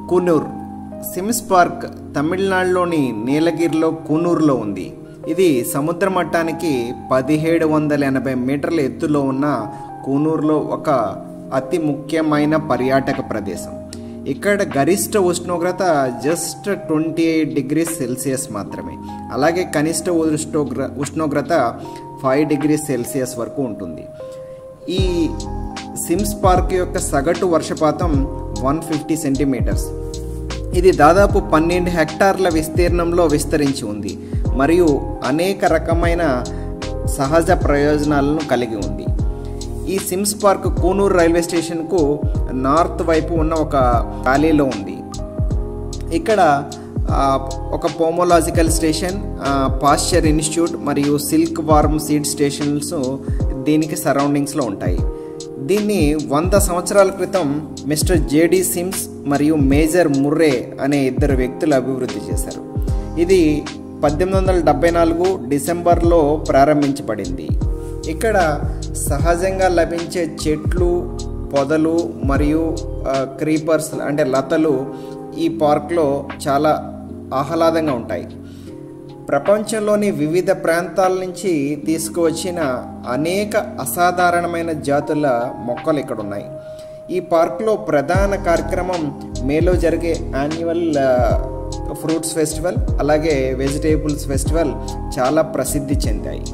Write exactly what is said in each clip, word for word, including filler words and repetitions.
Coonoor sims park తమిళనాడులోని నీలగిరిలో కూనూరులో ఉంది. ఇది సముద్ర మట్టానికి పదిహేడు వందల ఎనభై మీటర్ల ఎత్తులో ఉన్న కూనూరులో ఒక అతి ముఖ్యమైన పర్యాటక ప్రదేశం. ఇక్కడ గరిష్ట ఉష్ణోగ్రత just twenty eight degrees celsius మాత్రమే. అలాగే కనిష్ట ఉష్ణోగ్ర ఉష్ణోగ్రత ఫైవ్ డిగ్రీస్ సెల్సియస్ వరకు ఉంటుంది. ఈ సిమ్స్ పార్క్ యొక్క సగటు వర్షపాతం వన్ ఫిఫ్టీ సెంటీమీటర్స్. ఇది దాదాపు పన్నెండు హెక్టార్ల విస్తీర్ణంలో విస్తరించి ఉంది మరియు అనేక రకమైన సహజ ప్రయోజనాలను కలిగి ఉంది. ఈ సిమ్స్ పార్క్ కూనూరు రైల్వే స్టేషన్కు నార్త్ వైపు ఉన్న ఒక వ్యాలీలో ఉంది. ఇక్కడ ఒక పోమోలాజికల్ స్టేషన్, పాశ్చర్ ఇన్స్టిట్యూట్ మరియు సిల్క్ వార్మ్ సీడ్ స్టేషన్స్ దీనికి సరౌండింగ్స్లో ఉంటాయి. దీన్ని వంద సంవత్సరాల క్రితం మిస్టర్ జేడి సిమ్స్ మరియు మేజర్ ముర్రే అనే ఇద్దరు వ్యక్తులు అభివృద్ధి చేశారు. ఇది పద్దెనిమిది వందల డెబ్బై నాలుగు డిసెంబర్లో ప్రారంభించబడింది. ఇక్కడ సహజంగా లభించే చెట్లు, పొదలు మరియు క్రీపర్స్ అంటే లతలు ఈ పార్క్లో చాలా ఆహ్లాదంగా ఉంటాయి. ప్రపంచంలోని వివిధ ప్రాంతాల నుంచి తీసుకువచ్చిన అనేక అసాధారణమైన జాతుల మొక్కలు ఇక్కడ ఉన్నాయి. ఈ పార్క్లో ప్రధాన కార్యక్రమం మేలో జరిగే యాన్యువల్ ఫ్రూట్స్ ఫెస్టివల్ అలాగే వెజిటేబుల్స్ ఫెస్టివల్ చాలా ప్రసిద్ధి చెందాయి.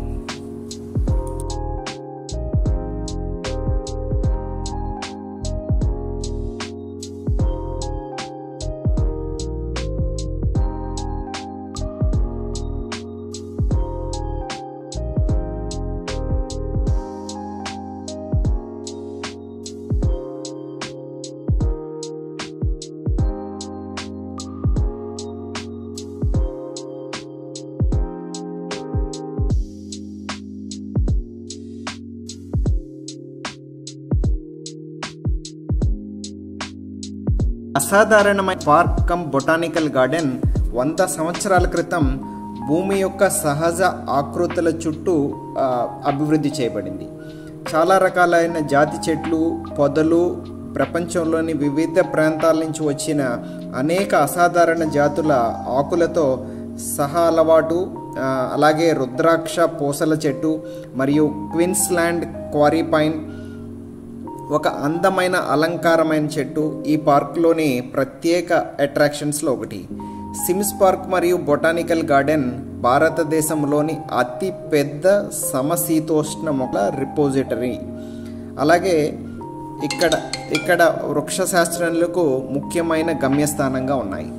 అసాధారణమైన పార్క్ కమ్ బొటానికల్ గార్డెన్ వంద సంవత్సరాల క్రితం భూమి యొక్క సహజ ఆకృతుల చుట్టూ అభివృద్ధి చేయబడింది. చాలా రకాలైన జాతి చెట్లు, పొదలు, ప్రపంచంలోని వివిధ ప్రాంతాల నుంచి వచ్చిన అనేక అసాధారణ జాతుల ఆకులతో సహా అలవాటు, అలాగే రుద్రాక్ష పూసల చెట్టు మరియు క్వీన్స్లాండ్ క్వారీ పైన్ ఒక అందమైన అలంకారమైన చెట్టు ఈ పార్క్లోని ప్రత్యేక అట్రాక్షన్స్లో ఒకటి. సిమ్స్ పార్క్ మరియు బొటానికల్ గార్డెన్ భారతదేశంలోని అతి పెద్ద సమశీతోష్ణ మొక్కల రిపోజిటరీ. అలాగే ఇక్కడ ఇక్కడ వృక్షశాస్త్రజ్ఞులకు ముఖ్యమైన గమ్యస్థానంగా ఉన్నాయి.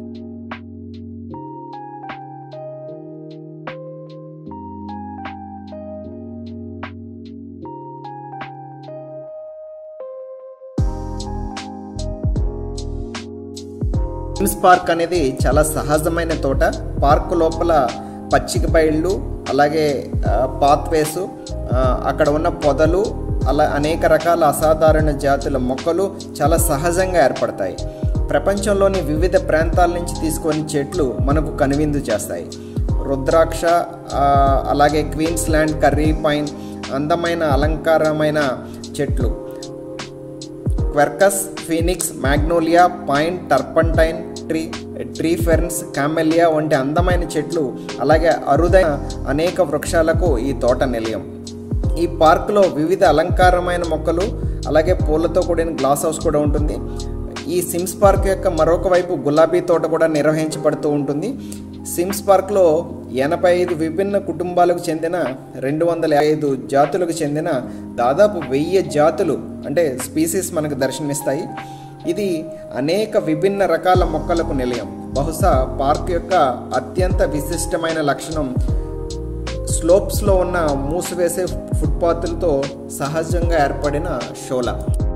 సిమ్స్ పార్క్ అనేది చాలా సహజమైన తోట. పార్క్ లోపల పచ్చిక బయళ్ళు, అలాగే పాత్వేస్, అక్కడ ఉన్న పొదలు, అలా అనేక రకాల అసాధారణ జాతుల మొక్కలు చాలా సహజంగా ఏర్పడతాయి. ప్రపంచంలోని వివిధ ప్రాంతాల నుంచి తీసుకొని చెట్లు మనకు కనువిందు చేస్తాయి. రుద్రాక్ష, అలాగే క్వీన్స్లాండ్ కర్రీ పైన్ అందమైన అలంకారమైన చెట్లు, quercus, phoenix, magnolia, pine, turpentine tree, tree ferns, camellia వంటి అందమైన చెట్లు, అలాగే అరుదైన అనేక వృక్షాలకు ఈ తోట నిలయం. ఈ పార్కులో వివిధ అలంకారమైన మొక్కలు, అలాగే పూలతో కూడిన గ్లాస్ హౌస్ కూడా ఉంటుంది. ఈ సిమ్స్ పార్క్ యొక్క మరొక వైపు గులాబీ తోట కూడా నిర్వహించబడుతూ ఉంటుంది. సిమ్స్ పార్క్లో ఎనభై ఐదు విభిన్న కుటుంబాలకు చెందిన రెండు వందల ఐదు జాతులకు చెందిన దాదాపు వెయ్యి జాతులు అంటే స్పీసీస్ మనకు దర్శనమిస్తాయి. ఇది అనేక విభిన్న రకాల మొక్కలకు నిలయం. బహుశా పార్క్ యొక్క అత్యంత విశిష్టమైన లక్షణం స్లోప్స్లో ఉన్న మూసివేసే ఫుట్పాత్లతో సహజంగా ఏర్పడిన షోలా.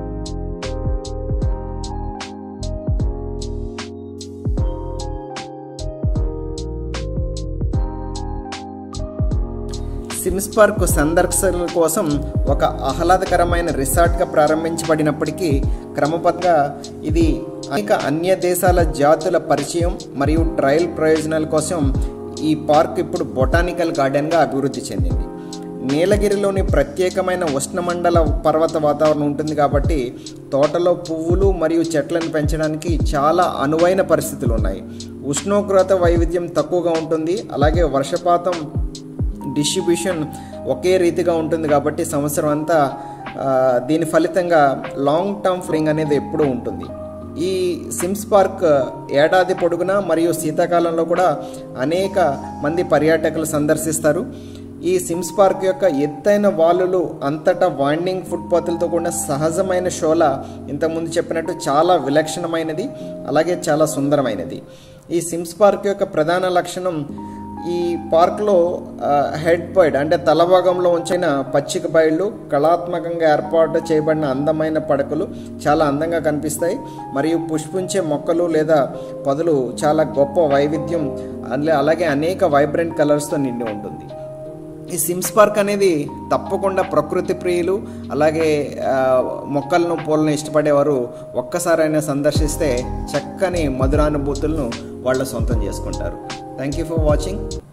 సిమ్స్ పార్క్ సందర్శకుల కోసం ఒక ఆహ్లాదకరమైన రిసార్ట్గా ప్రారంభించబడినప్పటికీ క్రమబద్ధంగా ఇది అనేక అన్య దేశాల జాతుల పరిచయం మరియు ట్రయల్ ప్రయోజనాల కోసం ఈ పార్క్ ఇప్పుడు బొటానికల్ గార్డెన్గా అభివృద్ధి చెందింది. నీలగిరిలోని ప్రత్యేకమైన ఉష్ణమండల పర్వత వాతావరణం ఉంటుంది కాబట్టి తోటలో పువ్వులు మరియు చెట్లను పెంచడానికి చాలా అనువైన పరిస్థితులు ఉన్నాయి. ఉష్ణోగ్రత వైవిధ్యం తక్కువగా ఉంటుంది, అలాగే వర్షపాతం డిస్ట్రిబ్యూషన్ ఒకే రీతిగా ఉంటుంది కాబట్టి సంవత్సరం అంతా దీని ఫలితంగా లాంగ్ టర్మ్ ఫ్లింగ్ అనేది ఎప్పుడూ ఉంటుంది. ఈ సిమ్స్ పార్క్ ఏడాది పొడుగునా మరియు శీతాకాలంలో కూడా అనేక మంది పర్యాటకులు సందర్శిస్తారు. ఈ సిమ్స్ పార్క్ యొక్క ఎత్తైన వాలులు అంతటా వైండింగ్ ఫుట్పాత్లతో కూడిన సహజమైన షోలా ఇంతకుముందు చెప్పినట్టు చాలా విలక్షణమైనది, అలాగే చాలా సుందరమైనది. ఈ సిమ్స్ పార్క్ యొక్క ప్రధాన లక్షణం ఈ పార్క్లో హెడ్ పాయింట్ అంటే తలభాగంలో ఉంచిన పచ్చిక బయళ్ళు, కళాత్మకంగా ఏర్పాటు చేయబడిన అందమైన పడకలు చాలా అందంగా కనిపిస్తాయి. మరియు పుష్పించే మొక్కలు లేదా పొదలు చాలా గొప్ప వైవిధ్యం, అలాగే అనేక వైబ్రెంట్ కలర్స్తో నిండి ఉంటుంది. ఈ సిమ్స్ పార్క్ అనేది తప్పకుండా ప్రకృతి ప్రియులు, అలాగే మొక్కలను పూలను ఇష్టపడేవారు ఒక్కసారైనా సందర్శిస్తే చక్కని మధురానుభూతులను వాళ్ళ సొంతం చేసుకుంటారు. Thank you for watching.